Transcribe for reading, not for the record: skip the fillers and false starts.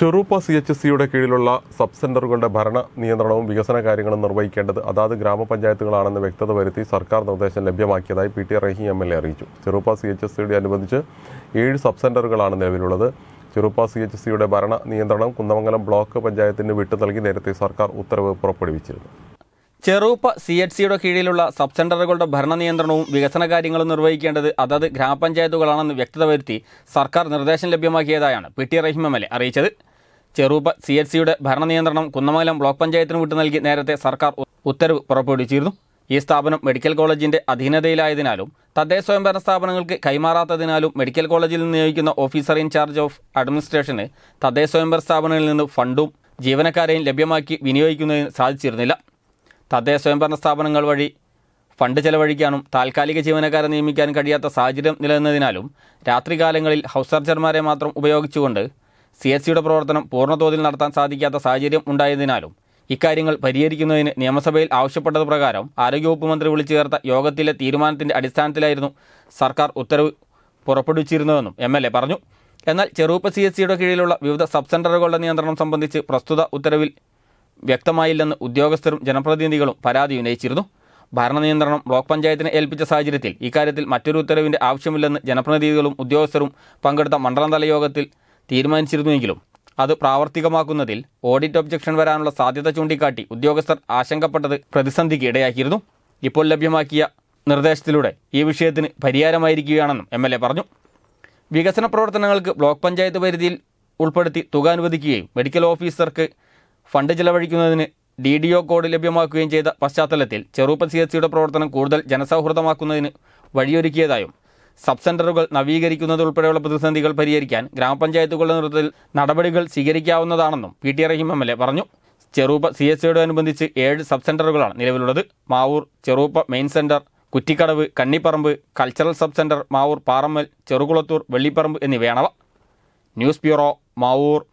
ചെറുപ്പ CHSCയുടെ കീഴിലുള്ള സബ് സെന്ററുകളുടെ ഭരണ നിയന്ത്രണവും വികസന കാര്യങ്ങളും നിർവഹിക്കേണ്ടത് അതാത് ഗ്രാമപഞ്ചായത്തുകളാണെന്ന് വ്യക്തത വരുത്തി സർക്കാർ നിർദ്ദേശം ലഭ്യമാക്കിയതായി PT റഹീം MLA അറിയിച്ചു. ചെറുപ്പ CHSCയുടെ അനുബന്ധിച്ച് 7 സബ് സെന്ററുകളാണ് നിലവിലുള്ളത്. ചെറുപ്പ CHSCയുടെ ഭരണ നിയന്ത്രണം കുന്നമംഗലം ബ്ലോക്ക് പഞ്ചായത്തിന് വിട്ടു നൽകി നേരത്തെ സർക്കാർ ഉത്തരവ് പുറപ്പെടുവിച്ചിരുന്നു. ചെറുപ്പ CHSCയുടെ കീഴിലുള്ള സബ് സെന്ററുകളുടെ ഭരണ നിയന്ത്രണവും വികസന കാര്യങ്ങളും നിർവഹിക്കേണ്ടത് അതത് ഗ്രാമപഞ്ചായത്തുകളാണെന്ന് വ്യക്തത വരുത്തി സർക്കാർ നിർദ്ദേശം ലഭ്യമാക്കിയതായാണ് PT റഹീം MLA അറിയിച്ചത്. ചെറുപ്പ CHSCയുടെ ഭരണ നിയന്ത്രണം കുന്നമംഗലം ബ്ലോക്ക് പഞ്ചായത്തിന് വിട്ടു നൽകി നേരത്തെ സർക്കാർ ഉത്തരവ് പുറപ്പെടുവിച്ചിരുന്നു. ഈ സ്ഥാപനം മെഡിക്കൽ കോളേജിന്റെ അധീനതയിലായതിനാലും തദ്ദേശ സ്വയംഭരണ സ്ഥാപനങ്ങൾക്ക് കൈമാറാത്തതിനാലും മെഡിക്കൽ കോളേജിൽ നിന്ന് നിയോഗിക്കുന്ന ഓഫീസർ ഇൻചാർജ് ഓഫ് അഡ്മിനിസ്ട്രേഷന് തദ്ദേശ സ്വയംഭരണ സ്ഥാപനങ്ങളിൽ നിന്ന് ഫണ്ടും ജീവനക്കാരെയും ലഭ്യമാക്കി വിനിയോഗിക്കുന്നതിന് സാധിച്ചിരുന്നില്ല. തദ്ദേശ സ്വയംഭരണ സ്ഥാപനങ്ങൾ വഴി ഫണ്ട് ചെലവഴിക്കാനും താൽക്കാലിക ജീവനക്കാരെ നിയമിക്കാനും കഴിയാത്ത സാഹചര്യം നിലനിന്നതിനാലും രാത്രികാലങ്ങളിൽ ഹൗസ് സർജർമാരെ മാത്രം ഉപയോഗിച്ചുകൊണ്ട് CHSCയുടെ പ്രവർത്തനം പൂർണ്ണതോതിൽ നടത്താൻ സാധിക്കാത്ത സാഹചര്യം ഉണ്ടായതിനാലും ഇക്കാര്യങ്ങൾ പരിഹരിക്കുന്നതിന് നിയമസഭയിൽ ആവശ്യപ്പെട്ടത് പ്രകാരം ആരോഗ്യവകുപ്പ് മന്ത്രി വിളിച്ചു ചേർത്ത യോഗത്തിലെ തീരുമാനത്തിന്റെ അടിസ്ഥാനത്തിലായിരുന്നു സർക്കാർ ഉത്തരവ് പുറപ്പെടുവിച്ചിരുന്നതെന്നും MLA പറഞ്ഞു. എന്നാൽ ചെറുപ്പ CHSCയുടെ കീഴിലുള്ള വിവിധ സബ് സെന്ററുകളുടെ നിയന്ത്രണം സംബന്ധിച്ച് പ്രസ്തുത ഉത്തരവിൽ വ്യക്തമായില്ലെന്ന് ഉദ്യോഗസ്ഥരും ജനപ്രതിനിധികളും പരാതി ഉന്നയിച്ചിരുന്നു. ഭരണനിയന്ത്രണം ബ്ലോക്ക് പഞ്ചായത്തിനെ ഏൽപ്പിച്ച സാഹചര്യത്തിൽ ഇക്കാര്യത്തിൽ മറ്റൊരു ഉത്തരവിന്റെ ആവശ്യമില്ലെന്ന് ജനപ്രതിനിധികളും ഉദ്യോഗസ്ഥരും പങ്കെടുത്ത മണ്ഡലതല യോഗത്തിൽ തീരുമാനിച്ചിരുന്നുവെങ്കിലും അത് പ്രാവർത്തികമാക്കുന്നതിൽ ഓഡിറ്റ് ഒബ്ജക്ഷൻ വരാനുള്ള സാധ്യത ചൂണ്ടിക്കാട്ടി ഉദ്യോഗസ്ഥർ ആശങ്കപ്പെട്ടത് പ്രതിസന്ധിക്ക് ഇടയാക്കിയിരുന്നു. ഇപ്പോൾ ലഭ്യമാക്കിയ നിർദ്ദേശത്തിലൂടെ ഈ വിഷയത്തിന് പരിഹാരമായിരിക്കുകയാണെന്നും MLA പറഞ്ഞു. വികസന പ്രവർത്തനങ്ങൾക്ക് ബ്ലോക്ക് പഞ്ചായത്ത് പരിധിയിൽ ഉൾപ്പെടുത്തി തുക അനുവദിക്കുകയും മെഡിക്കൽ ഓഫീസർക്ക് ഫണ്ട് ചെലവഴിക്കുന്നതിന് DDO കോഡ് ലഭ്യമാക്കുകയും ചെയ്ത പശ്ചാത്തലത്തിൽ ചെറുപ്പ CHSCയുടെ പ്രവർത്തനം കൂടുതൽ ജനസൗഹൃദമാക്കുന്നതിന് വഴിയൊരുക്കിയതായും സബ് സെന്ററുകൾ നവീകരിക്കുന്നതുൾപ്പെടെയുള്ള പ്രതിസന്ധികൾ പരിഹരിക്കാൻ ഗ്രാമപഞ്ചായത്തുകളുടെ നേതൃത്വത്തിൽ നടപടികൾ സ്വീകരിക്കാവുന്നതാണെന്നും PT റഹീം MLA പറഞ്ഞു. ചെറുപ്പ CHSCയോട് അനുബന്ധിച്ച് 7 സബ് സെന്ററുകളാണ് നിലവിലുള്ളത്. Mavoor, Cheruppa main centre, Kuttikkadavu, Kannipparamba, cultural sub centre Mavoor, Parammal, Cherukulathur, Vellipparamba എന്നിവയാണവ. News bureau, Mavoor.